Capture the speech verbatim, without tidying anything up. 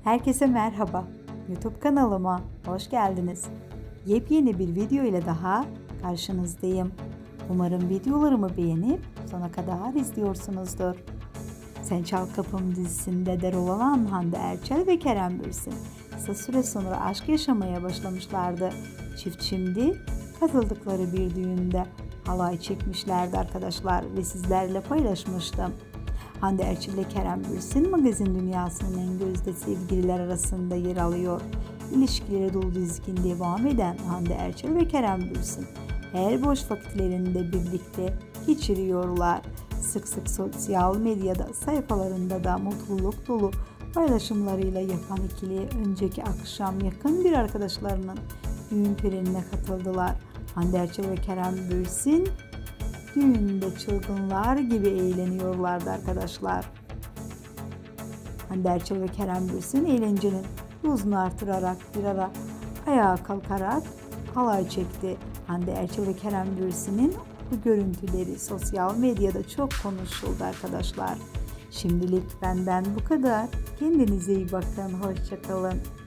Herkese merhaba. YouTube kanalıma hoş geldiniz. Yepyeni bir video ile daha karşınızdayım. Umarım videolarımı beğenip sona kadar izliyorsunuzdur. Sen Çal Kapım dizisinde de rol alan Hande Erçel ve Kerem Bürsin kısa süre sonra aşk yaşamaya başlamışlardı. Çift şimdi katıldıkları bir düğünde halay çekmişlerdi arkadaşlar ve sizlerle paylaşmıştım. Hande Erçel ile Kerem Bürsin magazin dünyasının en gözde sevgililer arasında yer alıyor. İlişkileri dolu dizgin devam eden Hande Erçel ve Kerem Bürsin her boş vakitlerinde birlikte geçiriyorlar. Sık sık sosyal medyada sayfalarında da mutluluk dolu paylaşımlarıyla yapan ikili önceki akşam yakın bir arkadaşlarının düğün törenine katıldılar. Hande Erçel ve Kerem Bürsin düğünde çılgınlar gibi eğleniyorlardı arkadaşlar. Hande Erçel ve Kerem Bürsin eğlencenin hızını artırarak bir ara ayağa kalkarak halay çekti. Hande Erçel ve Kerem Bürsin'in bu görüntüleri sosyal medyada çok konuşuldu arkadaşlar. Şimdilik benden bu kadar. Kendinize iyi bakın. Hoşça kalın.